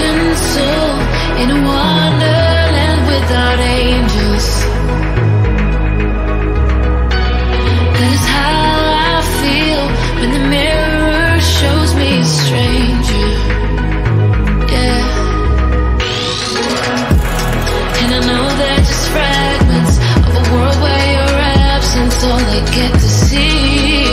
soul in a wonderland without angels. That is how I feel when the mirror shows me a stranger. Yeah. And I know they're just fragments of a world where your absence all I get to see.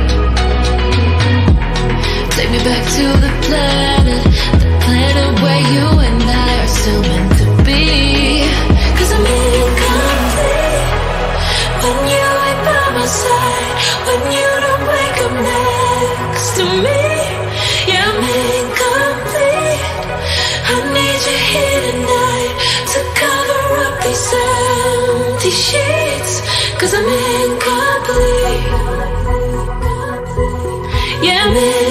Take me back to the planet where you and I are still meant to be. 'Cause I'm incomplete when you ain't by my side, when you don't wake up next to me. Yeah, I'm incomplete. I need you here tonight to cover up these empty sheets. 'Cause I'm incomplete. Yeah, I'm incomplete.